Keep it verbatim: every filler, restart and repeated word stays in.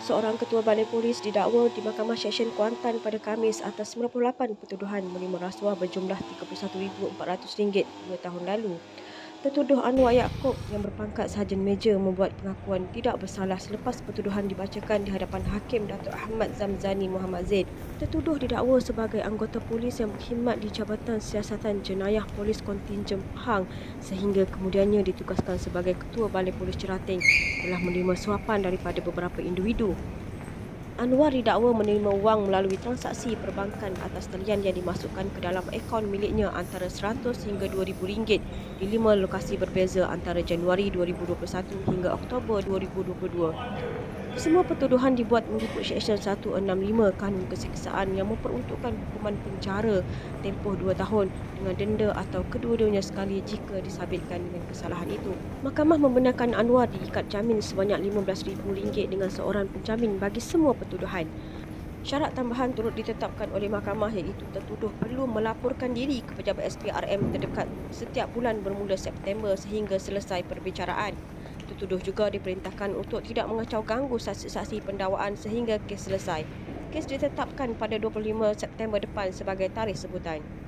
Seorang ketua Balai Polis didakwa di Mahkamah Seksyen Kuantan pada Khamis atas sembilan puluh lapan pertuduhan menerima rasuah berjumlah tiga puluh satu ribu empat ratus ringgit dua tahun lalu. Tertuduh Anwar Yaakob yang berpangkat Sarjan Meja membuat pengakuan tidak bersalah selepas pertuduhan dibacakan di hadapan Hakim Datuk Ahmad Zamzani Muhammad Zaid. Tertuduh didakwa sebagai anggota polis yang berkhidmat di Jabatan Siasatan Jenayah Polis Kontingen Pahang sehingga kemudiannya ditugaskan sebagai Ketua Balai Polis Cerating telah menerima suapan daripada beberapa individu. Anwar didakwa menerima wang melalui transaksi perbankan atas talian yang dimasukkan ke dalam akaun miliknya antara seratus hingga dua ribu ringgit di lima lokasi berbeza antara Januari dua ribu dua puluh satu hingga Oktober dua ribu dua puluh dua. Kesemua pertuduhan dibuat mengikut Seksyen seratus enam puluh lima Kanun Keseksaan yang memperuntukkan hukuman penjara tempoh dua tahun dengan denda atau kedua-duanya sekali jika disabitkan dengan kesalahan itu. Mahkamah membenarkan Anwar diikat jamin sebanyak lima belas ribu ringgit dengan seorang penjamin bagi semua pertuduhan. Syarat tambahan turut ditetapkan oleh mahkamah iaitu tertuduh perlu melaporkan diri ke pejabat S P R M terdekat setiap bulan bermula September sehingga selesai perbicaraan. Tertuduh juga diperintahkan untuk tidak mengacau ganggu saksi-saksi pendakwaan sehingga kes selesai. Kes ditetapkan pada dua puluh lima September depan sebagai tarikh sebutan.